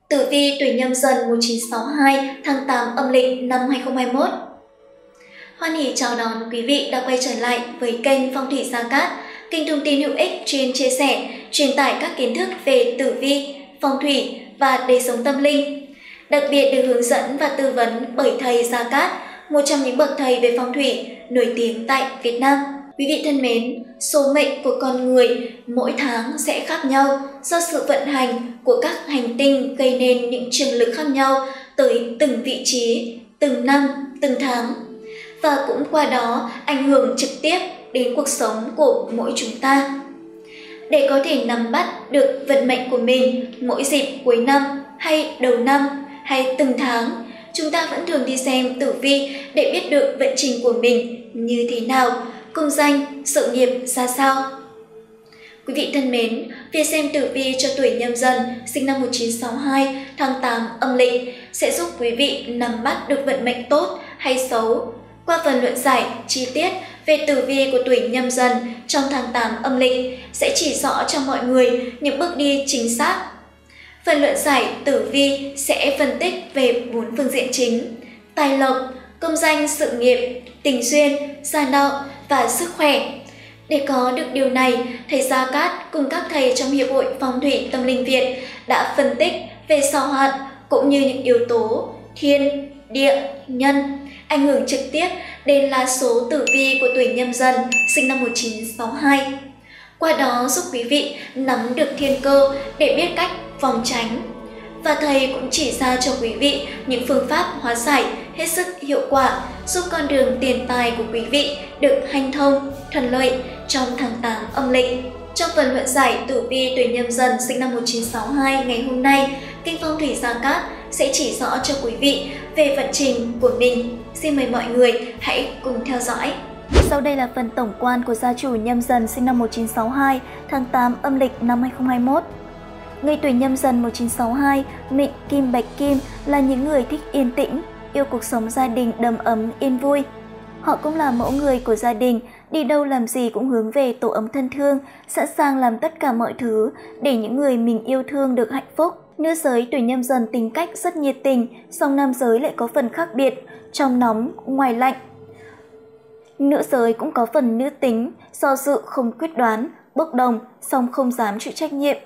Tử vi tuổi Nhâm Dần 1962 tháng 8 âm lịch năm 2021. Hoan hỉ chào đón quý vị đã quay trở lại với kênh Phong thủy Gia Cát, kênh thông tin hữu ích chuyên chia sẻ, truyền tải các kiến thức về tử vi, phong thủy và đời sống tâm linh. Đặc biệt được hướng dẫn và tư vấn bởi thầy Gia Cát, một trong những bậc thầy về phong thủy nổi tiếng tại Việt Nam. Quý vị thân mến, số mệnh của con người mỗi tháng sẽ khác nhau do sự vận hành của các hành tinh gây nên những trường lực khác nhau tới từng vị trí, từng năm, từng tháng. Và cũng qua đó ảnh hưởng trực tiếp đến cuộc sống của mỗi chúng ta. Để có thể nắm bắt được vận mệnh của mình mỗi dịp cuối năm hay đầu năm hay từng tháng, chúng ta vẫn thường đi xem tử vi để biết được vận trình của mình như thế nào, công danh, sự nghiệp ra sao. Quý vị thân mến, việc xem tử vi cho tuổi Nhâm Dần sinh năm 1962 tháng 8 âm lịch sẽ giúp quý vị nắm bắt được vận mệnh tốt hay xấu. Qua phần luận giải chi tiết về tử vi của tuổi Nhâm Dần trong tháng 8 âm lịch sẽ chỉ rõ cho mọi người những bước đi chính xác. Phần luận giải tử vi sẽ phân tích về 4 phương diện chính: tài lộc, công danh sự nghiệp, tình duyên, gia nợ và sức khỏe. Để có được điều này, thầy Gia Cát cùng các thầy trong Hiệp hội Phong thủy Tâm linh Việt đã phân tích về sao hạn cũng như những yếu tố thiên, địa, nhân ảnh hưởng trực tiếp đến lá số tử vi của tuổi Nhâm Dần sinh năm 1962. Qua đó giúp quý vị nắm được thiên cơ để biết cách phòng tránh. Và thầy cũng chỉ ra cho quý vị những phương pháp hóa giải hết sức hiệu quả giúp con đường tiền tài của quý vị được hanh thông, thuận lợi trong tháng 8 âm lịch. Trong phần luận giải tử vi tuổi Nhâm Dần sinh năm 1962 ngày hôm nay, kênh Phong thủy Gia Cát sẽ chỉ rõ cho quý vị về vận trình của mình. Xin mời mọi người hãy cùng theo dõi. Sau đây là phần tổng quan của gia chủ Nhâm Dần sinh năm 1962 tháng 8 âm lịch năm 2021. Người tuổi Nhâm Dần 1962, mệnh Kim Bạch Kim là những người thích yên tĩnh, yêu cuộc sống gia đình đầm ấm yên vui. Họ cũng là mẫu người của gia đình, đi đâu làm gì cũng hướng về tổ ấm thân thương, sẵn sàng làm tất cả mọi thứ để những người mình yêu thương được hạnh phúc. Nữ giới tuổi Nhâm Dần tính cách rất nhiệt tình, song nam giới lại có phần khác biệt, trong nóng, ngoài lạnh. Nữ giới cũng có phần nữ tính, do dự không quyết đoán, bốc đồng, song không dám chịu trách nhiệm.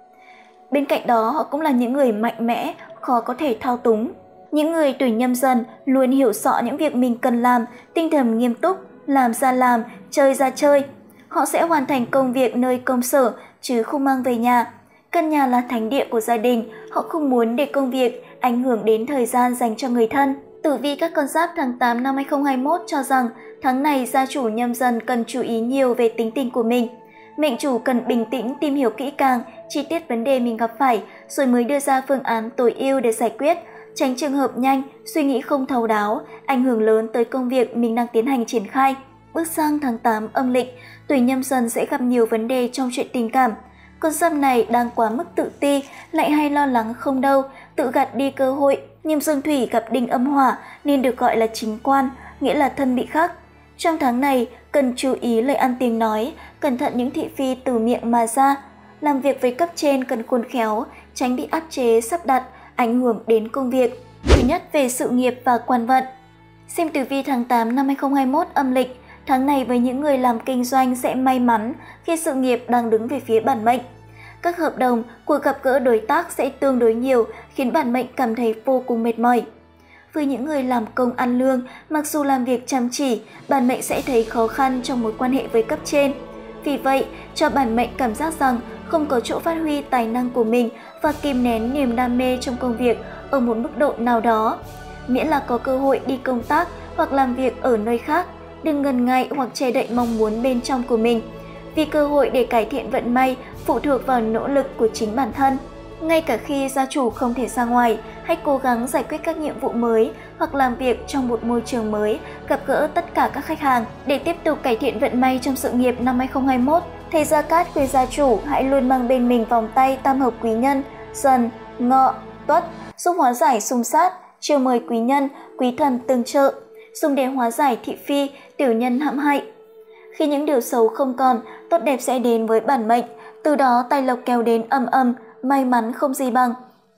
Bên cạnh đó, họ cũng là những người mạnh mẽ, khó có thể thao túng. Những người tuổi Nhâm Dần luôn hiểu rõ những việc mình cần làm, tinh thần nghiêm túc, làm ra làm, chơi ra chơi. Họ sẽ hoàn thành công việc nơi công sở chứ không mang về nhà. Căn nhà là thánh địa của gia đình, họ không muốn để công việc ảnh hưởng đến thời gian dành cho người thân. Tử vi các con giáp tháng 8 năm 2021 cho rằng tháng này gia chủ Nhâm Dần cần chú ý nhiều về tính tình của mình. Mệnh chủ cần bình tĩnh tìm hiểu kỹ càng, chi tiết vấn đề mình gặp phải rồi mới đưa ra phương án tối ưu để giải quyết, tránh trường hợp nhanh, suy nghĩ không thấu đáo, ảnh hưởng lớn tới công việc mình đang tiến hành triển khai. Bước sang tháng 8 âm lịch, tuổi Nhâm Dần sẽ gặp nhiều vấn đề trong chuyện tình cảm. Con giáp này đang quá mức tự ti, lại hay lo lắng không đâu, tự gạt đi cơ hội. Nhâm Dương Thủy gặp đinh âm hỏa nên được gọi là chính quan, nghĩa là thân bị khắc. Trong tháng này, cần chú ý lời ăn tiếng nói, cẩn thận những thị phi từ miệng mà ra. Làm việc với cấp trên cần khôn khéo, tránh bị áp chế sắp đặt, ảnh hưởng đến công việc. Thứ nhất về sự nghiệp và quan vận. Xem tử vi tháng 8 năm 2021 âm lịch, tháng này với những người làm kinh doanh sẽ may mắn khi sự nghiệp đang đứng về phía bản mệnh. Các hợp đồng, cuộc gặp gỡ đối tác sẽ tương đối nhiều khiến bản mệnh cảm thấy vô cùng mệt mỏi. Với những người làm công ăn lương, mặc dù làm việc chăm chỉ, bản mệnh sẽ thấy khó khăn trong mối quan hệ với cấp trên. Vì vậy, cho bản mệnh cảm giác rằng không có chỗ phát huy tài năng của mình và kìm nén niềm đam mê trong công việc ở một mức độ nào đó. Miễn là có cơ hội đi công tác hoặc làm việc ở nơi khác, đừng ngần ngại hoặc che đậy mong muốn bên trong của mình. Vì cơ hội để cải thiện vận may phụ thuộc vào nỗ lực của chính bản thân. Ngay cả khi gia chủ không thể ra ngoài, hãy cố gắng giải quyết các nhiệm vụ mới hoặc làm việc trong một môi trường mới, gặp gỡ tất cả các khách hàng. Để tiếp tục cải thiện vận may trong sự nghiệp năm 2021, thầy Gia Cát khuyên gia chủ hãy luôn mang bên mình vòng tay tam hợp quý nhân, Dần, Ngọ, Tuất, giúp hóa giải xung sát, chiêu mời quý nhân, quý thần tương trợ, dùng để hóa giải thị phi, tiểu nhân hãm hại. Khi những điều xấu không còn, tốt đẹp sẽ đến với bản mệnh, từ đó tài lộc kéo đến ầm ầm, may mắn không gì bằng.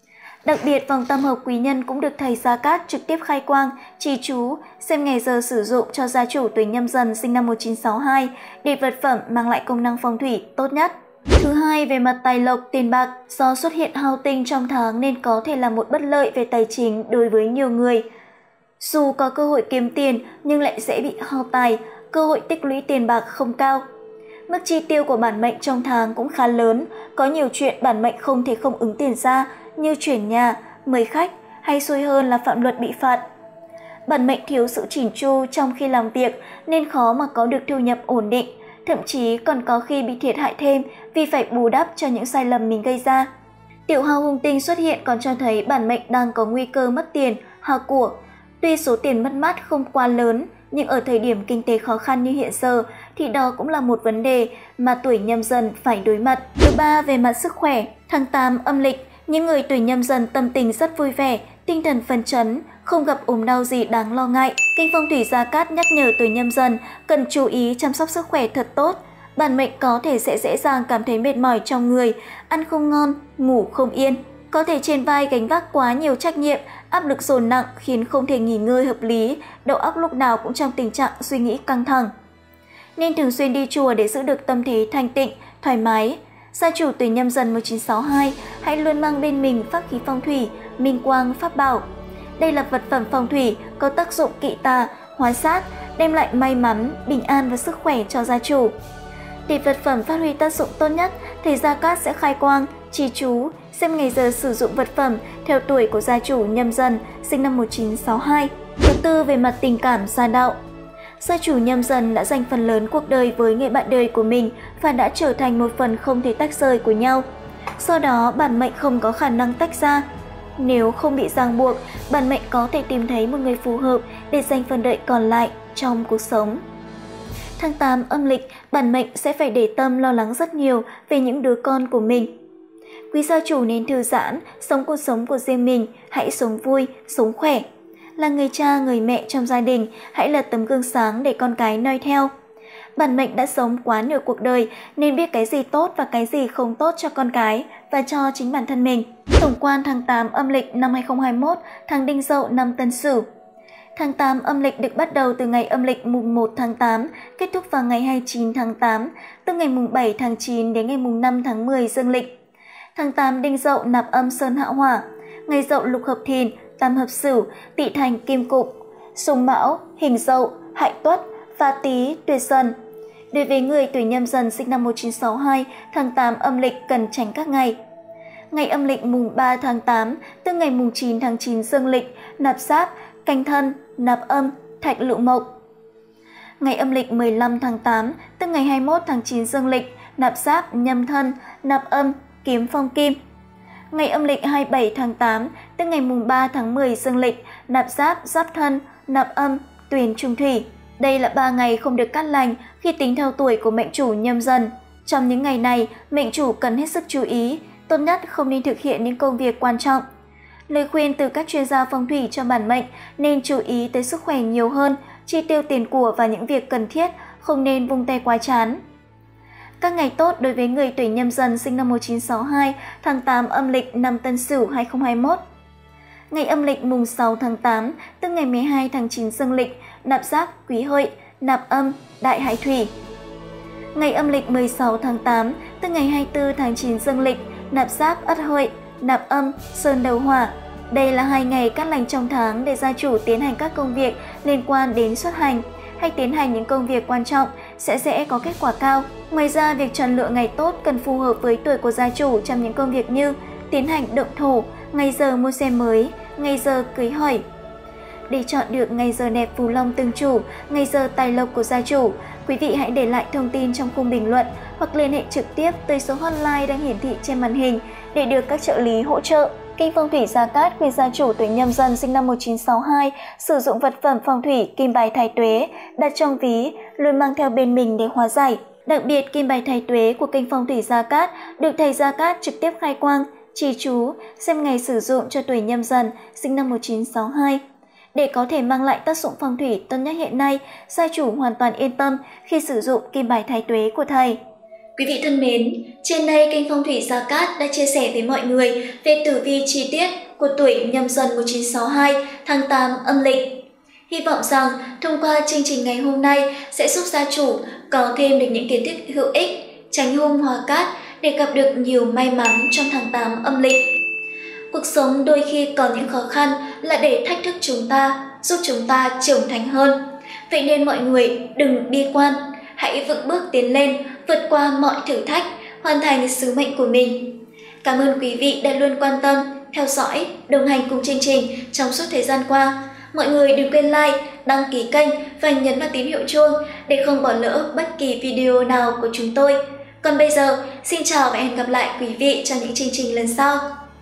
Đặc biệt, vòng tam hợp quý nhân cũng được thầy Gia Cát trực tiếp khai quang, trì chú, xem ngày giờ sử dụng cho gia chủ tuổi Nhâm Dần sinh năm 1962 để vật phẩm mang lại công năng phong thủy tốt nhất. Thứ hai, về mặt tài lộc, tiền bạc, do xuất hiện hao tinh trong tháng nên có thể là một bất lợi về tài chính đối với nhiều người. Dù có cơ hội kiếm tiền nhưng lại dễ bị hao tài, cơ hội tích lũy tiền bạc không cao. Mức chi tiêu của bản mệnh trong tháng cũng khá lớn, có nhiều chuyện bản mệnh không thể không ứng tiền ra như chuyển nhà, mời khách hay xui hơn là phạm luật bị phạt. Bản mệnh thiếu sự chỉn chu trong khi làm việc nên khó mà có được thu nhập ổn định, thậm chí còn có khi bị thiệt hại thêm vì phải bù đắp cho những sai lầm mình gây ra. Tiểu hao hung tinh xuất hiện còn cho thấy bản mệnh đang có nguy cơ mất tiền, hao của. Tuy số tiền mất mát không quá lớn, nhưng ở thời điểm kinh tế khó khăn như hiện giờ thì đó cũng là một vấn đề mà tuổi Nhâm Dần phải đối mặt. Thứ ba, về mặt sức khỏe, tháng 8 âm lịch, những người tuổi Nhâm Dần tâm tình rất vui vẻ, tinh thần phấn chấn, không gặp ốm đau gì đáng lo ngại. Kênh Phong thủy Gia Cát nhắc nhở tuổi Nhâm Dần cần chú ý chăm sóc sức khỏe thật tốt. Bản mệnh có thể sẽ dễ dàng cảm thấy mệt mỏi trong người, ăn không ngon, ngủ không yên. Có thể trên vai gánh vác quá nhiều trách nhiệm, áp lực dồn nặng khiến không thể nghỉ ngơi hợp lý, đầu óc lúc nào cũng trong tình trạng suy nghĩ căng thẳng. Nên thường xuyên đi chùa để giữ được tâm thế thanh tịnh, thoải mái. Gia chủ tuổi Nhâm Dần 1962 hãy luôn mang bên mình pháp khí phong thủy, minh quang, pháp bảo. Đây là vật phẩm phong thủy có tác dụng kỵ tà, hóa sát, đem lại may mắn, bình an và sức khỏe cho gia chủ. Để vật phẩm phát huy tác dụng tốt nhất, thầy Gia Cát sẽ khai quang, trì chú, xem ngày giờ sử dụng vật phẩm theo tuổi của gia chủ Nhâm Dần sinh năm 1962. Thứ tư, về mặt tình cảm gia đạo. Gia chủ Nhâm Dần đã dành phần lớn cuộc đời với người bạn đời của mình và đã trở thành một phần không thể tách rời của nhau. Do đó, bản mệnh không có khả năng tách ra. Nếu không bị ràng buộc, bản mệnh có thể tìm thấy một người phù hợp để dành phần đời còn lại trong cuộc sống. Tháng 8 âm lịch, bản mệnh sẽ phải để tâm lo lắng rất nhiều về những đứa con của mình. Quý gia chủ nên thư giãn, sống cuộc sống của riêng mình, hãy sống vui, sống khỏe. Là người cha, người mẹ trong gia đình, hãy là tấm gương sáng để con cái noi theo. Bản mệnh đã sống quá nửa cuộc đời nên biết cái gì tốt và cái gì không tốt cho con cái và cho chính bản thân mình. Tổng quan tháng 8 âm lịch năm 2021, tháng Đinh Dậu năm Tân Sửu. Tháng 8 âm lịch được bắt đầu từ ngày âm lịch mùng 1 tháng 8, kết thúc vào ngày 29 tháng 8, từ ngày mùng 7 tháng 9 đến ngày mùng 5 tháng 10 dương lịch. Tháng 8 Đinh Dậu nạp âm Sơn Hạ Hỏa, ngày Dậu lục hợp Thìn, tam hợp Sửu, Tỵ Thành Kim Cục, Sùng Mão, Hình Dậu, Hại Tuất, Phá Tý, Tuyệt Dần. Đối với người tuổi Nhâm Dần sinh năm 1962, tháng 8 âm lịch cần tránh các ngày. Ngày âm lịch mùng 3 tháng 8, từ ngày mùng 9 tháng 9 dương lịch, nạp Giáp, Canh Thân, nạp âm, Thạch Lựu Mộc. Ngày âm lịch 15 tháng 8, từ ngày 21 tháng 9 dương lịch, nạp Giáp, Nhâm Thân, nạp âm, Kiếm Phong Kim. Ngày âm lịch 27 tháng 8, từ ngày mùng 3 tháng 10 dương lịch, nạp Giáp, Giáp Thân, nạp âm, Tuyền Trung Thủy. Đây là 3 ngày không được cát lành khi tính theo tuổi của mệnh chủ Nhâm Dần. Trong những ngày này, mệnh chủ cần hết sức chú ý, tốt nhất không nên thực hiện những công việc quan trọng. Lời khuyên từ các chuyên gia phong thủy cho bản mệnh nên chú ý tới sức khỏe nhiều hơn, chi tiêu tiền của và những việc cần thiết, không nên vung tay quá chán. Các ngày tốt đối với người tuổi Nhâm Dần sinh năm 1962, tháng 8 âm lịch năm Tân Sửu 2021. Ngày âm lịch mùng 6 tháng 8, từ ngày 12 tháng 9 dương lịch, nạp Giáp, Quý Hợi, nạp âm, Đại Hải Thủy. Ngày âm lịch 16 tháng 8, từ ngày 24 tháng 9 dương lịch, nạp Giáp, Ất Hợi, nạp âm, Sơn Đầu Hỏa. Đây là 2 ngày cát lành trong tháng để gia chủ tiến hành các công việc liên quan đến xuất hành hay tiến hành những công việc quan trọng sẽ dễ có kết quả cao. Ngoài ra, việc chọn lựa ngày tốt cần phù hợp với tuổi của gia chủ trong những công việc như tiến hành động thổ, ngày giờ mua xe mới, ngày giờ cưới hỏi. Để chọn được ngày giờ đẹp phù long tương chủ, ngày giờ tài lộc của gia chủ, quý vị hãy để lại thông tin trong khung bình luận hoặc liên hệ trực tiếp tới số hotline đang hiển thị trên màn hình để được các trợ lý hỗ trợ. Kênh Phong thủy Gia Cát khuyên gia chủ tuổi Nhâm Dần sinh năm 1962 sử dụng vật phẩm phong thủy kim bài thái tuế đặt trong ví, luôn mang theo bên mình để hóa giải. Đặc biệt, kim bài thái tuế của kênh Phong thủy Gia Cát được thầy Gia Cát trực tiếp khai quang, trì chú, xem ngày sử dụng cho tuổi Nhâm Dần sinh năm 1962. Để có thể mang lại tác dụng phong thủy tốt nhất hiện nay, gia chủ hoàn toàn yên tâm khi sử dụng kim bài thái tuế của thầy. Quý vị thân mến, trên đây kênh Phong thủy Gia Cát đã chia sẻ với mọi người về tử vi chi tiết của tuổi Nhâm Dần 1962 tháng 8 âm lịch. Hy vọng rằng thông qua chương trình ngày hôm nay sẽ giúp gia chủ có thêm được những kiến thức hữu ích, tránh hung hòa cát để gặp được nhiều may mắn trong tháng 8 âm lịch. Cuộc sống đôi khi có những khó khăn là để thách thức chúng ta, giúp chúng ta trưởng thành hơn. Vậy nên mọi người đừng bi quan, hãy vững bước tiến lên, vượt qua mọi thử thách, hoàn thành sứ mệnh của mình. Cảm ơn quý vị đã luôn quan tâm, theo dõi, đồng hành cùng chương trình trong suốt thời gian qua. Mọi người đừng quên like, đăng ký kênh và nhấn vào tín hiệu chuông để không bỏ lỡ bất kỳ video nào của chúng tôi. Còn bây giờ, xin chào và hẹn gặp lại quý vị trong những chương trình lần sau.